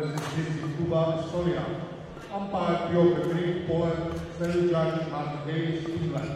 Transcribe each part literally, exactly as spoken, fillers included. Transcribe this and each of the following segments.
representing Cuba, Estonia. Umpire Piotr Petrik, Poland. Third judge Martin Davis, England.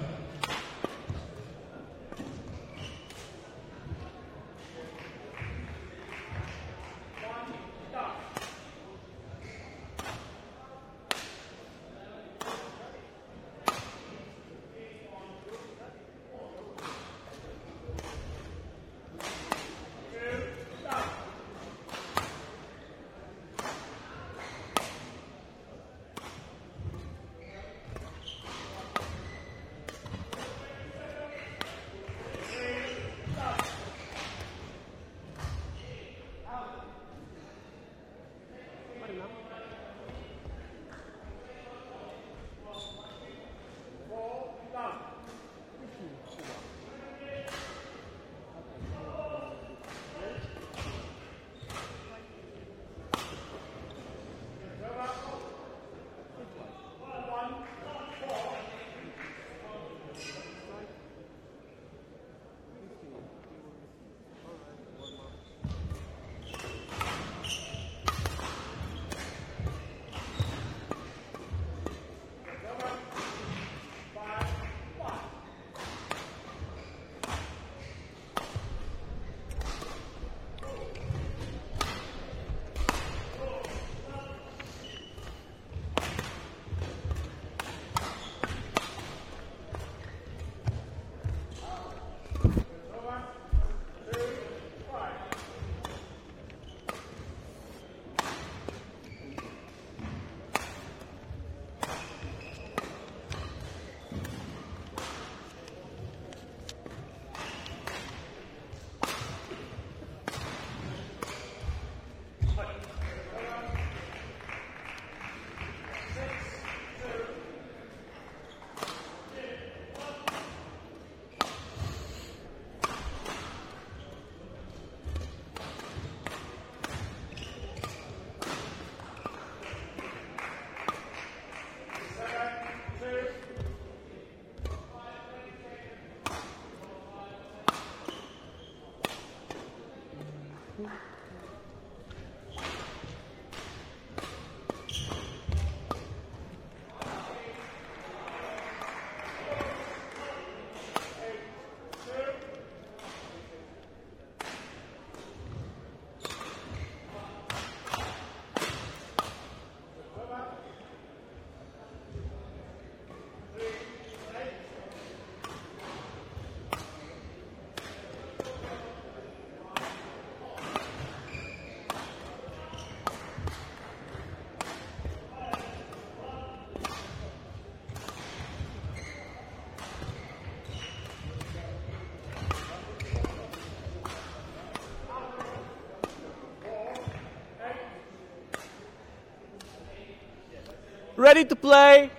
Ready to play?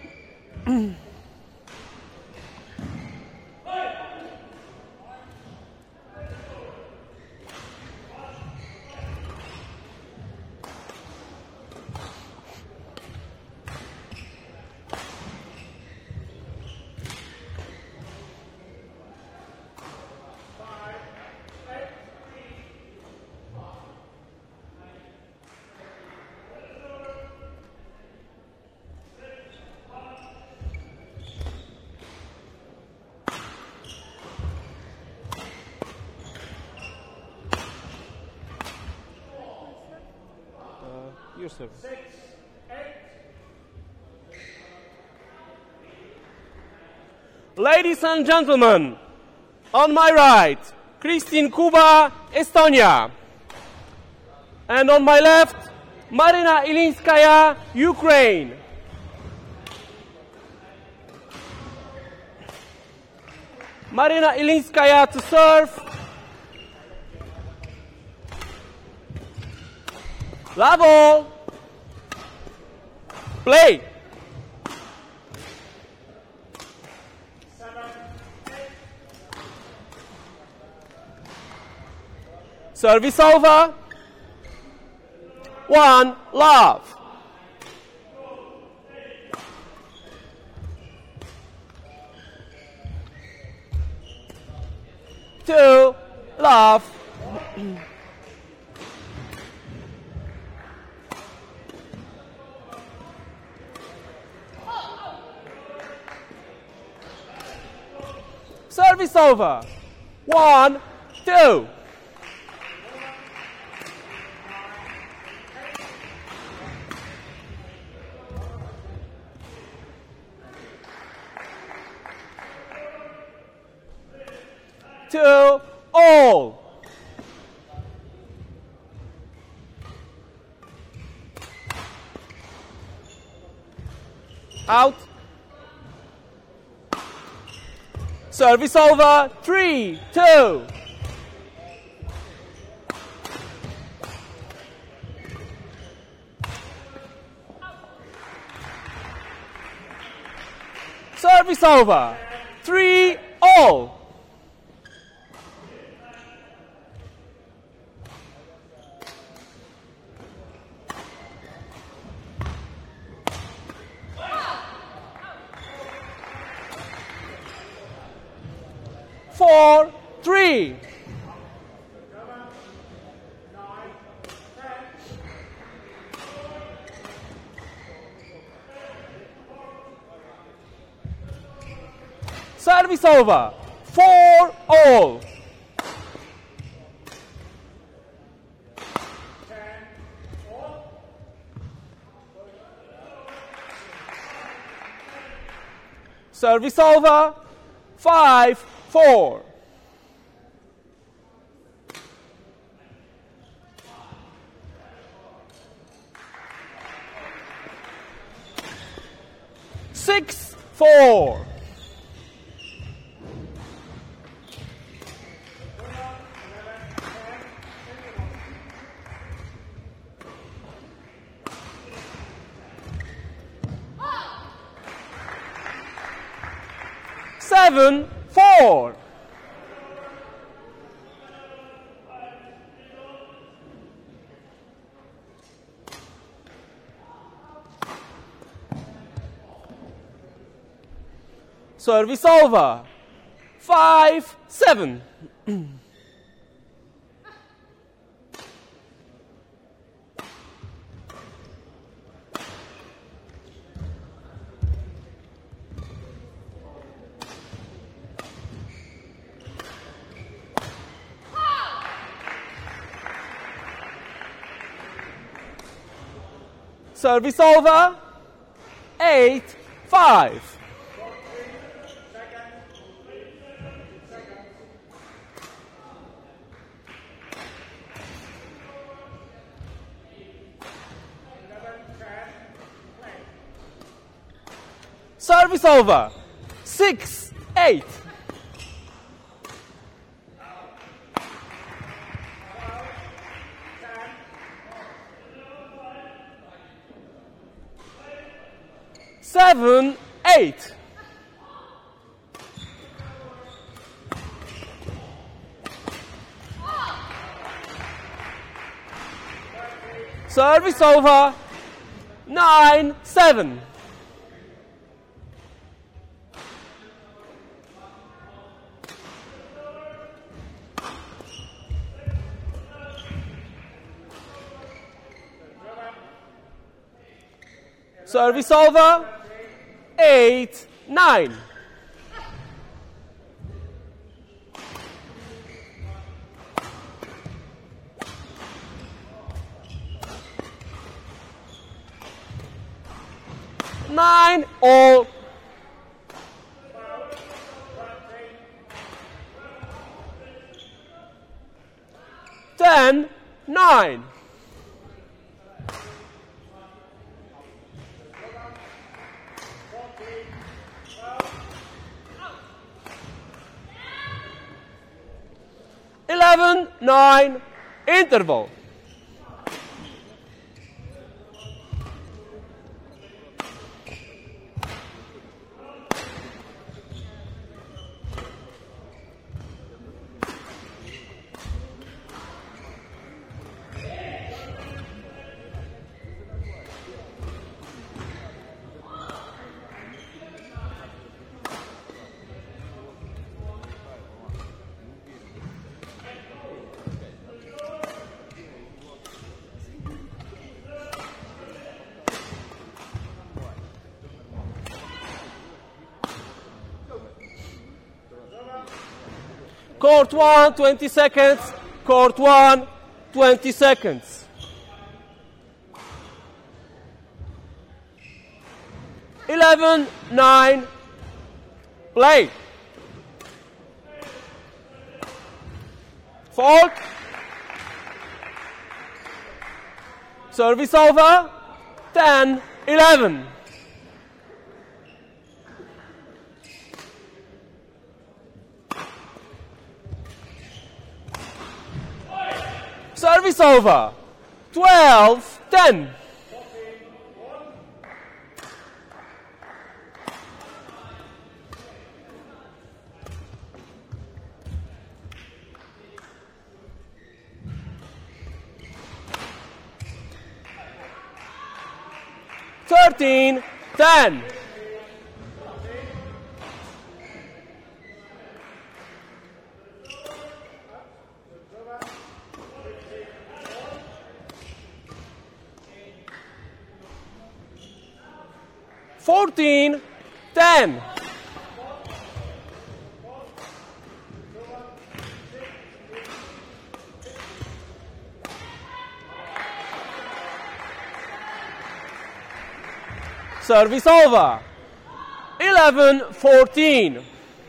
Yourself. Ladies and gentlemen, on my right, Christine Kuba, Estonia. And on my left, Marina Ilinskaya, Ukraine. Marina Ilinskaya to serve. Bravo! Play! Service over. One, love. Two, love. Service over. One, two. Two, all. Out. Service over. Three, two. Service over. Three, all. Four, three. Service over. Four, all. Service over. Five, four. Six, four. Seven, four. Service over. Five, seven. Service over. Eight, five. Service over. Six, eight. Seven, eight. Service over. Nine, seven. Service over. Eight, nine. Nine, all. Ten, nine. Eleven, nine, interval. Court one, twenty seconds. Court one, twenty seconds. eleven, nine, play. Fault. Service over. ten, eleven. Service over. twelve, ten. thirteen, ten. fourteen, ten. Service over. eleven, fourteen.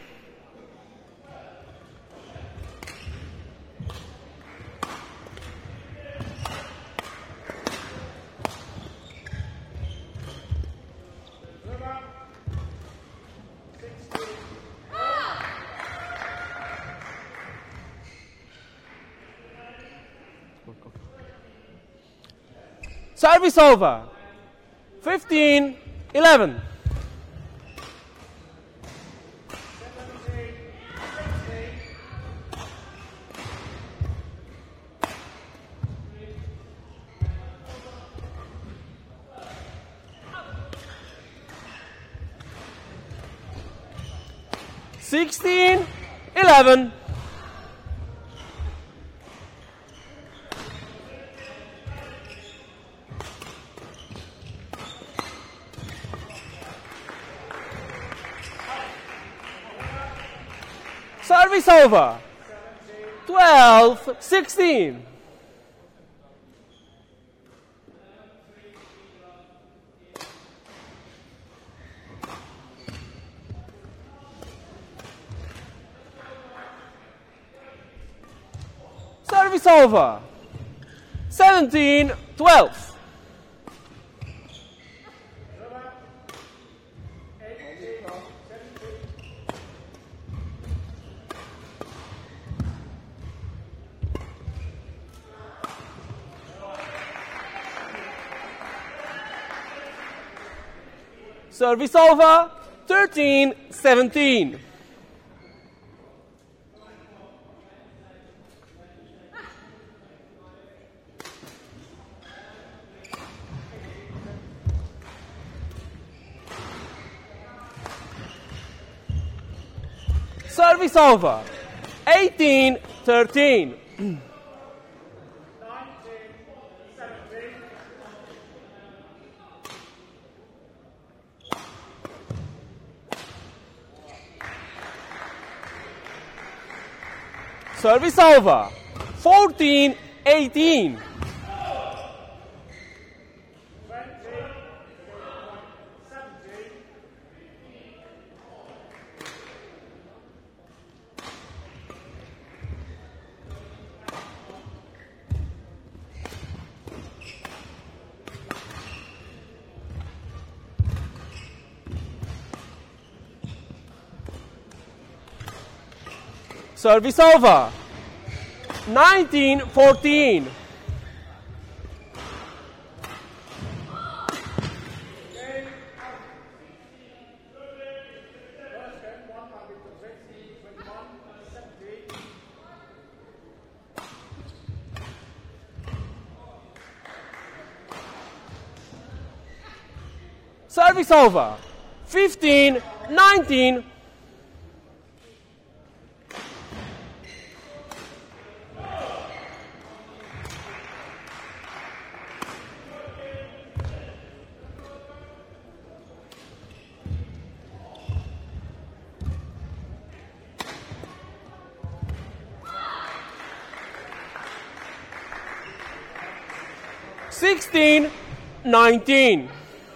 Service over. fifteen, eleven. sixteen, eleven. Service over. twelve, sixteen. Service over. seventeen, twelve. Service over. thirteen, seventeen. Service over. eighteen, thirteen. Service over. fourteen, eighteen. Service over. nineteen, fourteen. Service over. fifteen, nineteen. sixteen nineteen.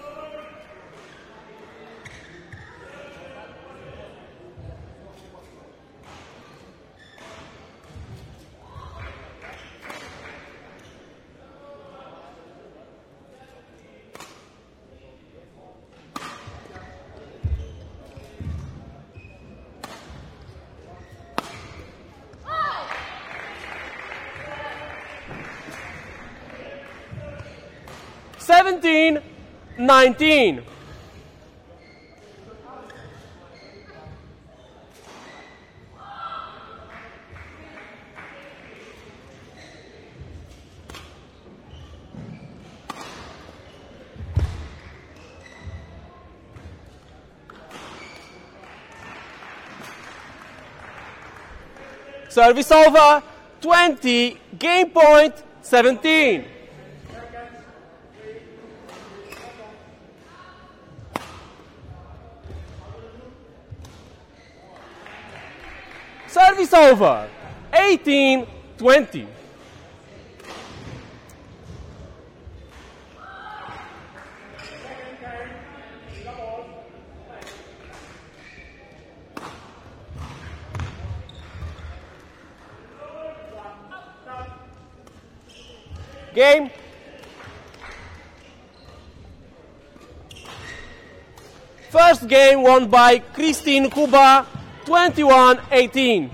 seventeen nineteen. Service over, twenty, game point, seventeen. Service over, eighteen twenty. Game. First game won by Christine Kuba, twenty-one eighteen.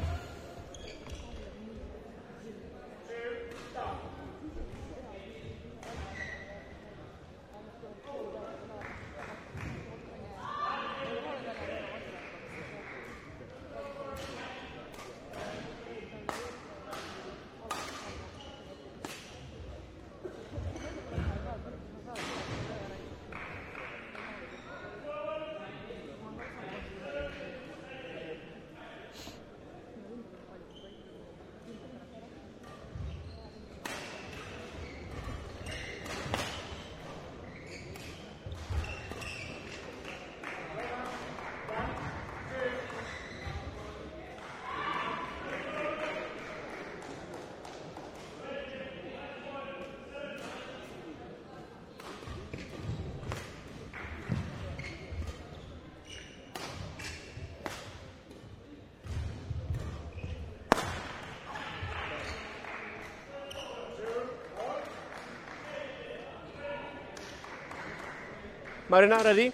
Marina, ready?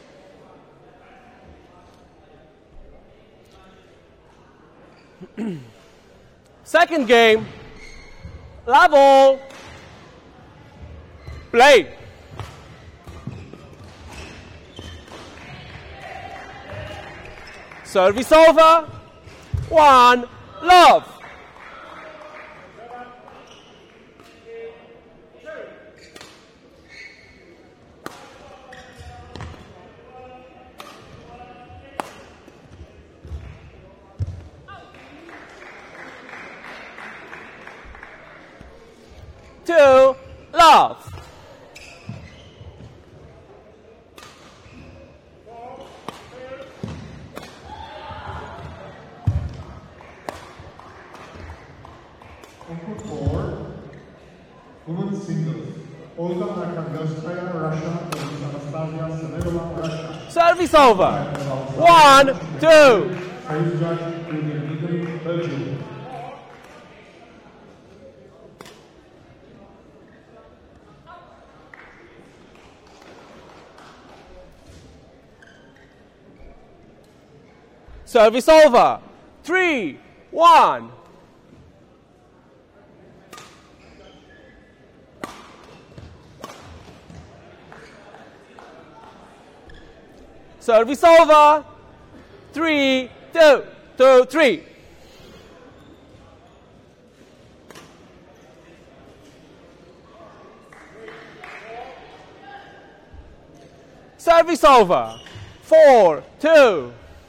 Second game, level, play. Service over, one, love. Two, love. On court four, women's singles. Olga Arkhangelskaya, Russia, versus Anastasia Semenova, Russia. Service over. One, two. Service judge, Julian Niederich, Belgium. Service over. Three, one. Service over. Three, two, two, three. Service over. Four, two.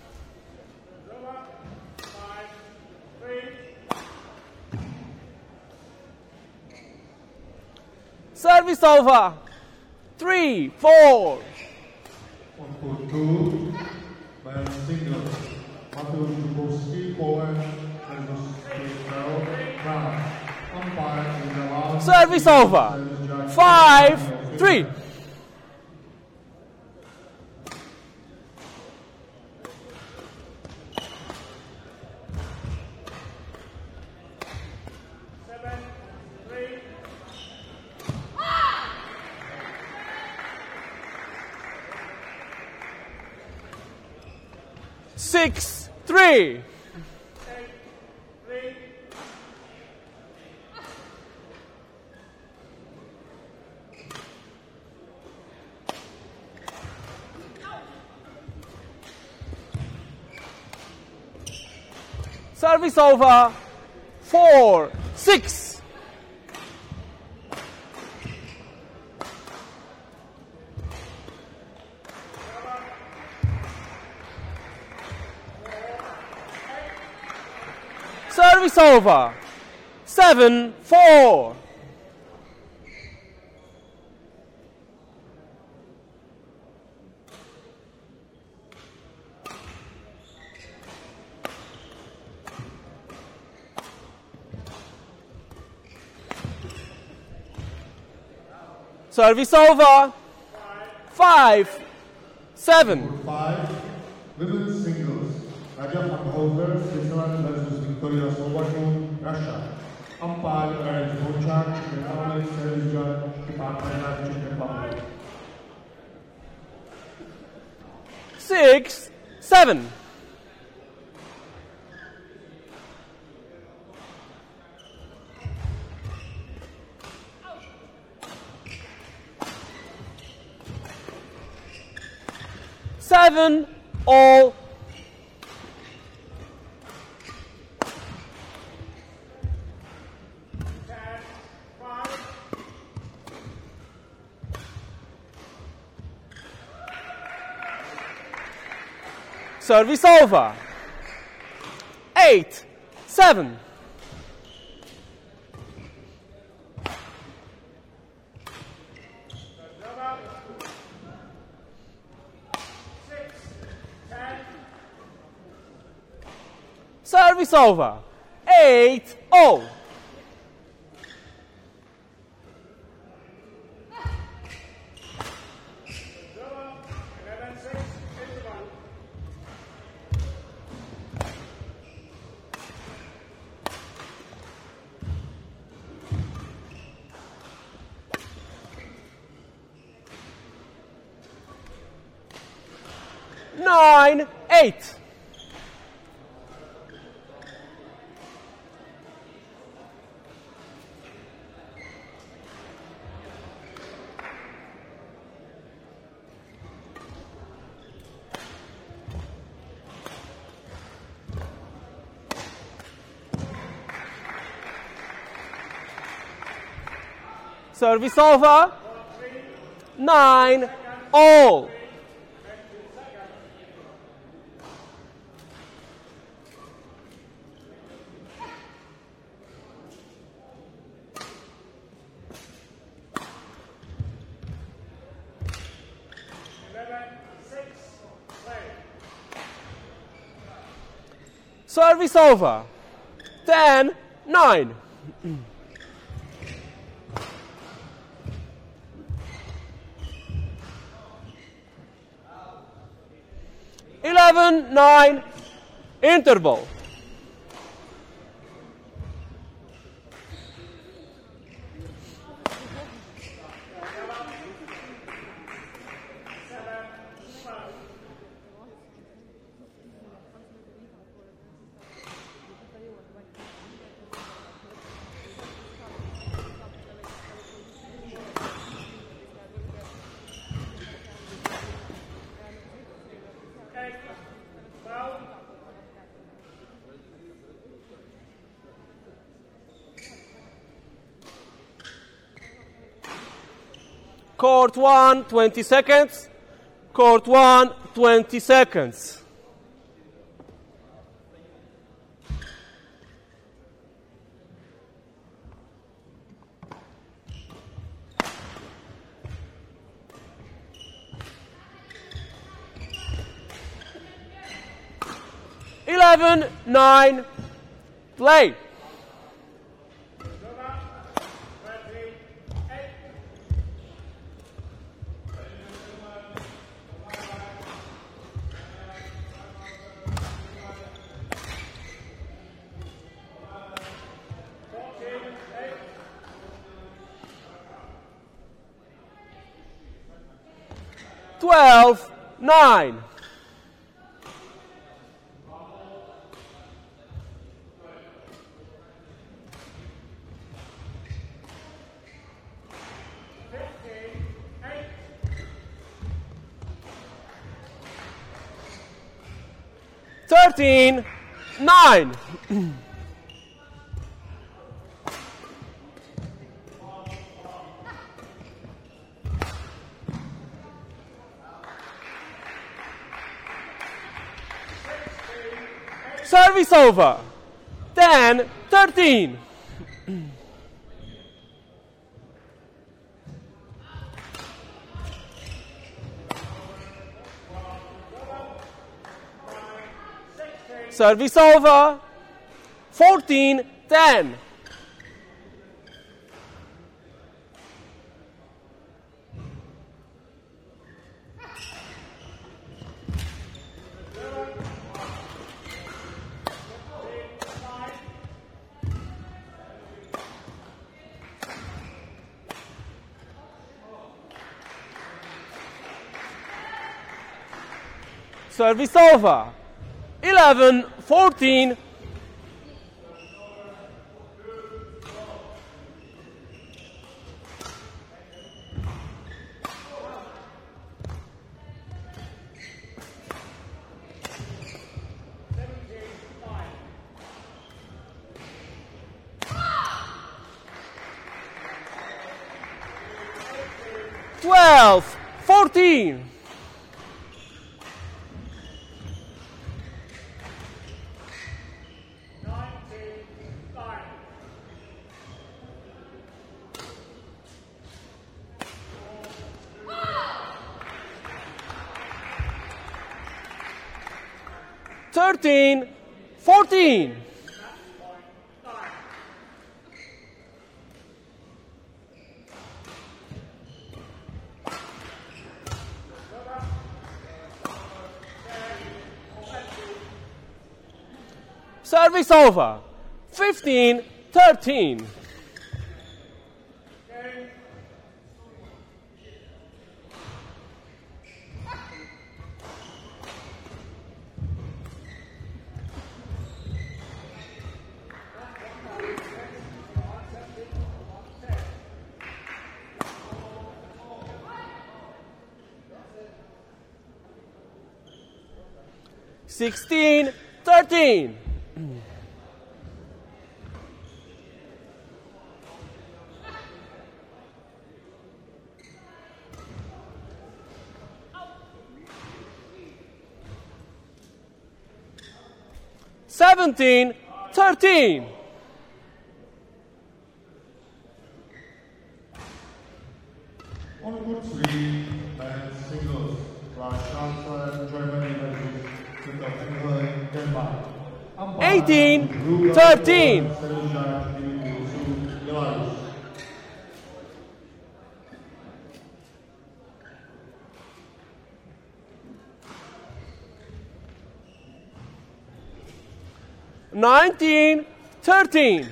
Service over. Three, four. On court two, men's singles. Mateusz Dubowski, Poland, versus Gabriel Brown. Umpire is allowed. Service over. five, three. Six, three. Service over. Four, six. Service over. Seven, four. Service over. Five, seven. Five, women's singles. Raja Fankhauser, Switzerland versus Victoria Sobatu, Russia. Umpire Ernst Bochak, Netherlands, service judge, Department Czech Republic. Six, seven. Seven, all. Service over. Eight, seven. Service over. Eight, all. Nine, eight. Service over. Nine, all. Service over. Ten, nine. Eleven, nine. Interval. Court one, twenty seconds. Court one, twenty seconds. Eleven, nine, play. twelve nine. thirteen nine. Service over. ten thirteen. Service over. fourteen ten. Service over. eleven fourteen. twelve fourteen. thirteen fourteen. Service over. fifteen thirteen. sixteen thirteen. seventeen thirteen. On court three, men's singles, Russia, Germany versus Finland, Denmark. eighteen thirteen. nineteen thirteen.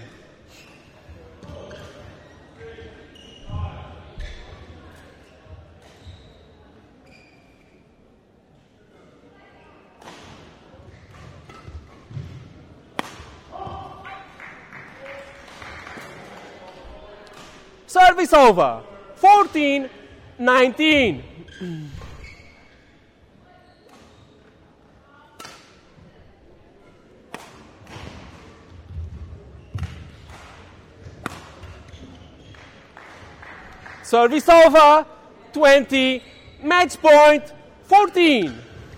Service over. fourteen nineteen. Service over. twenty. Match point. fourteen.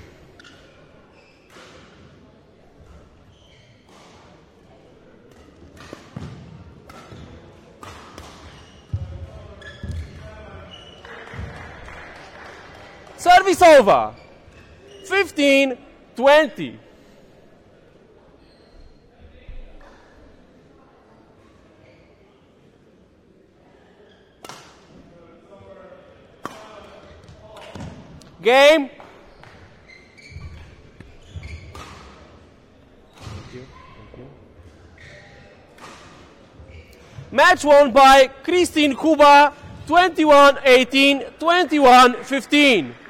Service over. fifteen twenty. Game. Match won by Christine Kuba, twenty-one eighteen, twenty-one fifteen.